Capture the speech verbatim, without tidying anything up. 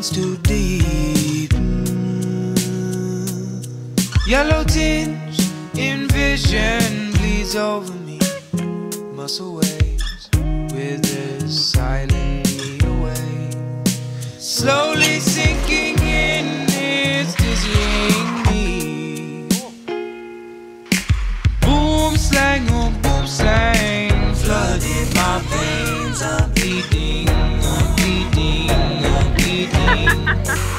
feelings too deep. Yellow tinge in vision bleeds over me. Muscle waves withers silently away. Slowly sinking in, it's dizzying me. Boom slang, oh boom slang, flooded my veins. I'm bleeding, I'm bleeding, I'm bleeding.